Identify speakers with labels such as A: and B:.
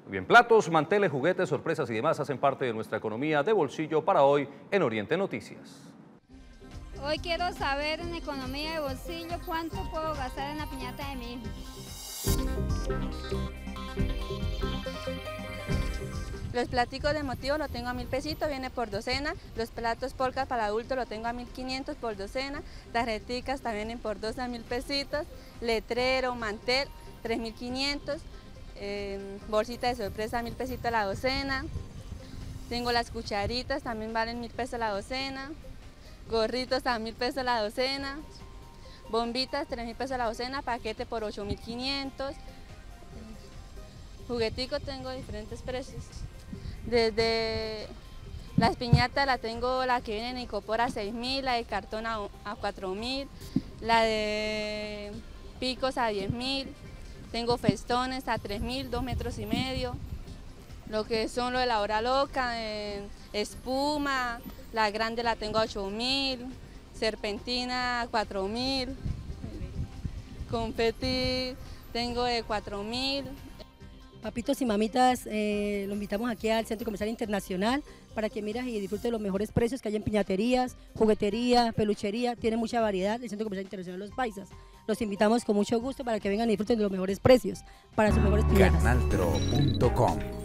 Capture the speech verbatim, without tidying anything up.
A: Muy bien, platos, manteles, juguetes, sorpresas y demás hacen parte de nuestra economía de bolsillo para hoy en Oriente Noticias.
B: Hoy quiero saber en economía de bolsillo cuánto puedo gastar en la piñata de mi hijo.
C: Los platicos de motivo lo tengo a mil pesitos, viene por docena. Los platos polka para adultos lo tengo a mil quinientos por docena. Tarjeticas también vienen por doce a mil pesitos. Letrero, mantel, tres mil quinientos. Eh, bolsita de sorpresa, mil pesitos la docena. Tengo las cucharitas, también valen mil pesos la docena. Gorritos a mil pesos la docena. Bombitas, tres mil pesos la docena. Paquete por ocho mil quinientos. Jugueticos tengo diferentes precios. Desde las piñatas la tengo la que viene en icopor a seis mil, la de cartón a, a cuatro mil, la de picos a diez mil, tengo festones a tres mil, dos metros y medio, lo que son lo de la hora loca, eh, espuma, la grande la tengo a ocho mil, serpentina a cuatro mil, confeti tengo de cuatro mil.
D: Papitos y mamitas, eh, lo invitamos aquí al Centro Comercial Internacional para que mires y disfrutes de los mejores precios que hay en piñaterías, juguetería, peluchería, tiene mucha variedad el Centro Comercial Internacional Los Paisas. Los invitamos con mucho gusto para que vengan y disfruten de los mejores precios para sus mejores piñatas.
E: canal tro punto com